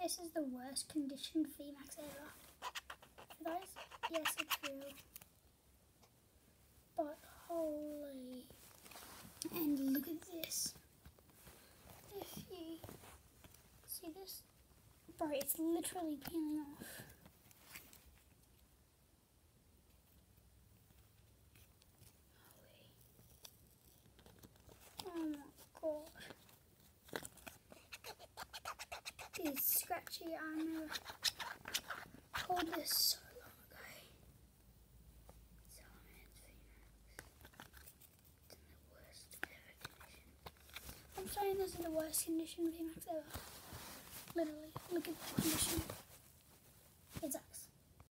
this is the worst conditioned Vmax ever. Guys, yes, it's real. But holy. And look at this. If you see this, bro, it's literally peeling off. Oh my god. This scratchy, I never hold this so long ago. So it's VMAX. It's in the worst ever condition. I'm saying this is the worst condition VMAX ever. Literally, look at the condition.